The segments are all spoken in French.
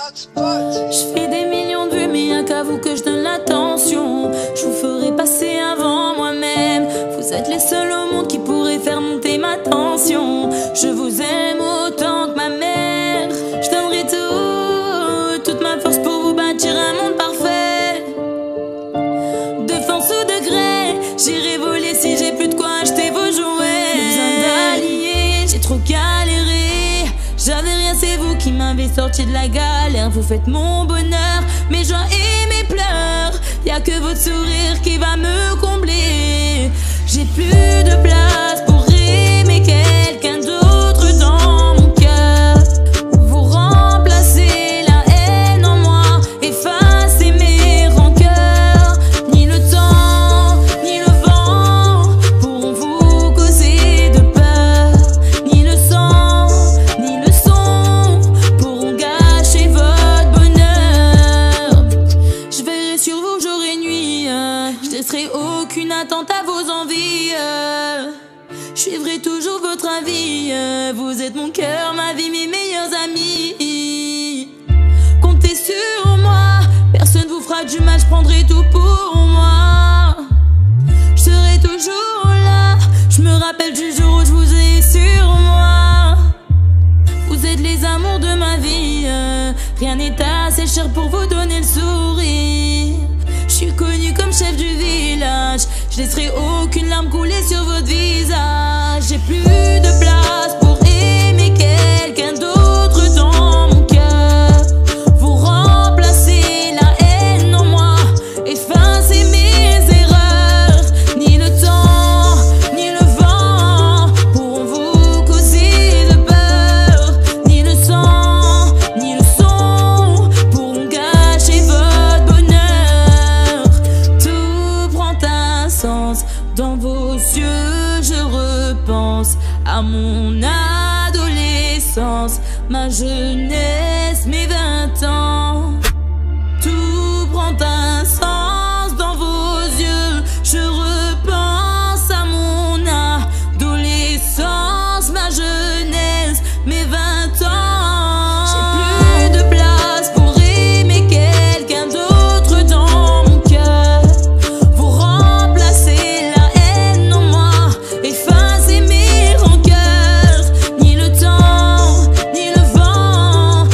Je fais des millions de vues, mais y'a qu'à vous que je donne l'attention. Je vous ferai passer avant moi-même. Vous êtes les seuls au monde qui pourraient faire monter ma tension. Je vous aime autant que ma mère. Je donnerai toute ma force pour vous bâtir un monde parfait. De force ou de gré, j'irai voler si j'ai plus de quoi acheter vos jouets. Plus besoin d'alliés, j'ai trop galéré. J'avais rien, c'est vous qui m'avez sorti de la galère. Vous faites mon bonheur, mes joies et mes pleurs. Y'a que votre sourire qui va me combler. J'ai plus de place pour aimer quelqu'un d'autre dans mon cœur. Vous remplacez la haine en moi, effacez mes rancœurs. Ni le temps, ni le vent pourront vous causer de peur. Ni le sang, ni le son pourront gâcher votre bonheur. Je veillerai sur vous jour et nuit, je laisserai aucune attente à vos envies. Je suivrai toujours votre avis. Vous êtes mon cœur, ma vie, mes meilleurs amis. Comptez sur moi, personne vous fera du mal, je prendrai tout pour moi. Je serai toujours là, je me rappelle du jour où je vous ai sur moi. Vous êtes les amours de ma vie, rien n'est assez cher pour vous donner le sourire. Je suis connue comme chef du village, je laisserai aucune larme couler sur votre visage. J'ai plus de place pour aimer quelqu'un d'autre dans mon cœur. Vous remplacez la haine en moi, effacez mes erreurs. Ni le temps, ni le vent pourront vous causer de peur. Ni le sang, ni le son pourront gâcher votre bonheur. Tout prend un sens dans vos yeux, je repense à mon adolescence, ma jeunesse, mes 20 ans. Tout prend un sens dans vos yeux, je repense à mon adolescence, ma jeunesse, mes 20 ans. J'ai plus de place pour aimer quelqu'un d'autre dans mon cœur. Vous remplacez la haine en moi, effacez mes rancœurs. Ni le temps, ni le vent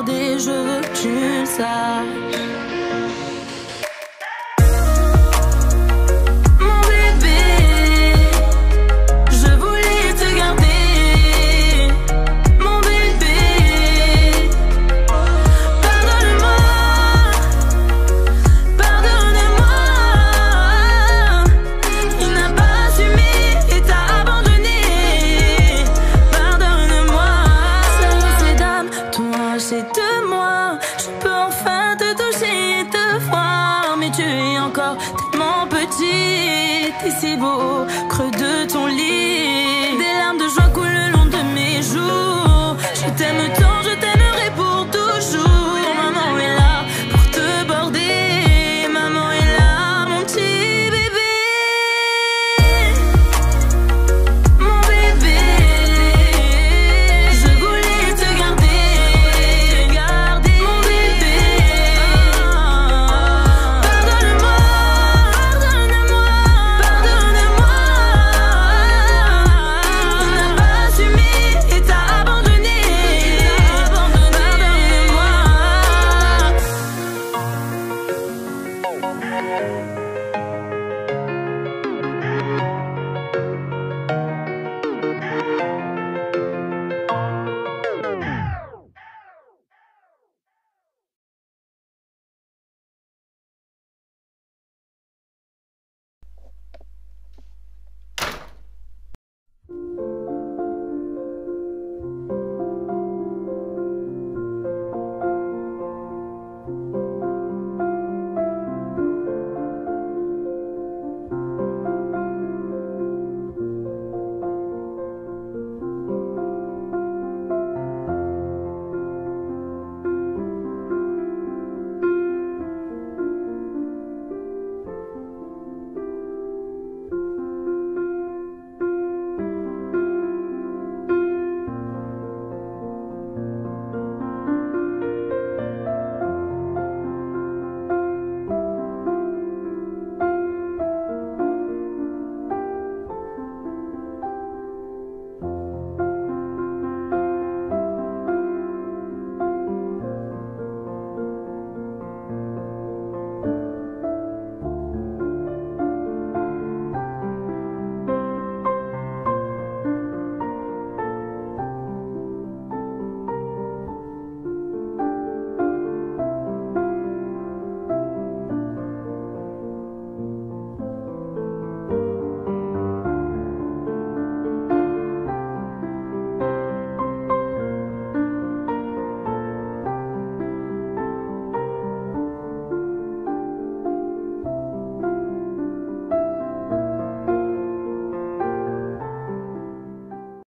garder, je veux que tu le saches. Mon bébé, je voulais te garder. Mon bébé, pardonne-moi, pardonne-moi. Il n'a pas assumé et t'a abandonné. Pardonne-moi. Ces dames t'ont arraché de moi. Je peux enfin te toucher et te voir, mais tu es encore tellement petite. Et si beau, creux de ton lit.